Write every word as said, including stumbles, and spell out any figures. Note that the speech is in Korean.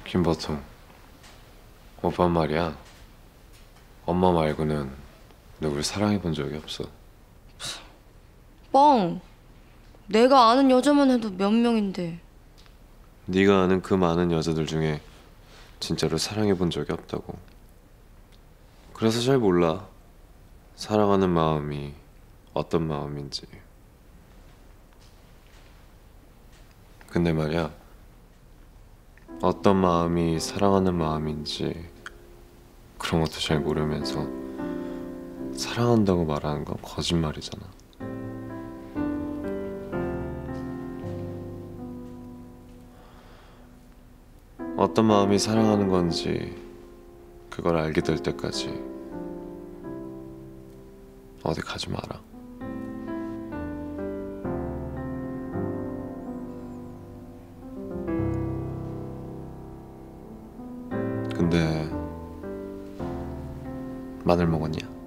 김보통, 오빠 말이야. 엄마 말고는 누굴 사랑해 본 적이 없어. 뻥! 내가 아는 여자만 해도 몇 명인데. 네가 아는 그 많은 여자들 중에 진짜로 사랑해 본 적이 없다고. 그래서 잘 몰라. 사랑하는 마음이 어떤 마음인지. 근데 말이야, 어떤 마음이 사랑하는 마음인지 그런 것도 잘 모르면서 사랑한다고 말하는 건 거짓말이잖아. 어떤 마음이 사랑하는 건지 그걸 알게 될 때까지 어디 가지 마라. 근데 마늘 먹었냐?